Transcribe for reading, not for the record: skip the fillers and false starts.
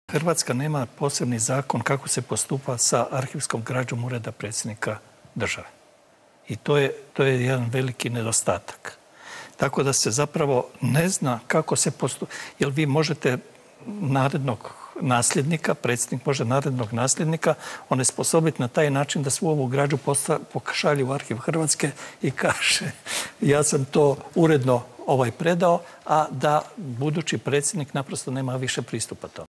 Hrvatska nema posebni zakon kako se postupa sa arhivskom građom Ureda predsjednika države. I to je jedan veliki nedostatak. Tako da se zapravo ne zna kako se postupa. Jer vi možete narednog nasljednika, predsjednik može narednog nasljednika onesposobiti na taj način da svu ovu građu pošalje u arhiv Hrvatske i kaže ja sam to uredno predao, a da budući predsjednik naprosto nema više pristupa tome.